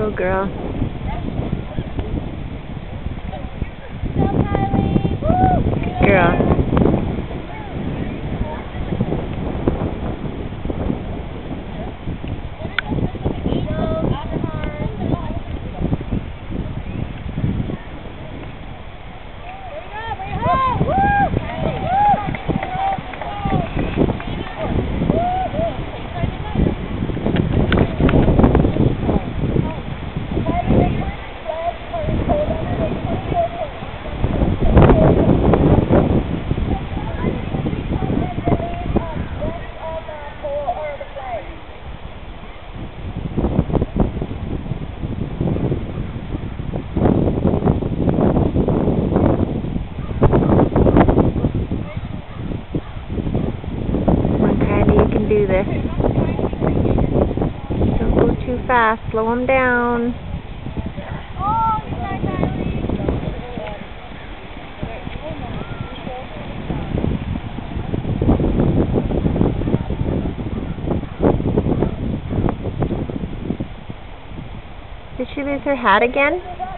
Go, girl. Good girl. You can do this. Don't go too fast. Slow them down. Did she lose her hat again?